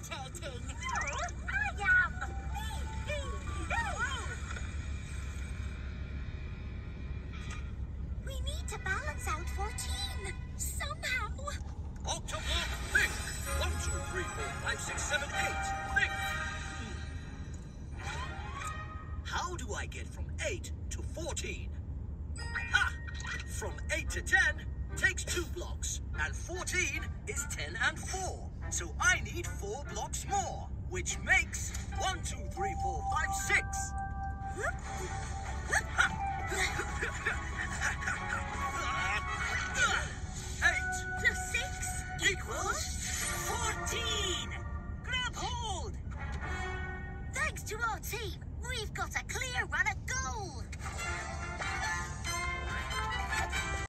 irritating. I am. We need to balance out 14. Somehow. Octoblock, think! 1, 2, 3, 4, 5, 6, 7, 8. Think! How do I get from 8 to 14? Ha! From 8 to 10 takes 2 blocks, and 14 is 10 and 4. So I need 4 blocks more, which makes 1, 2, 3, 4, 5, 6. Ha!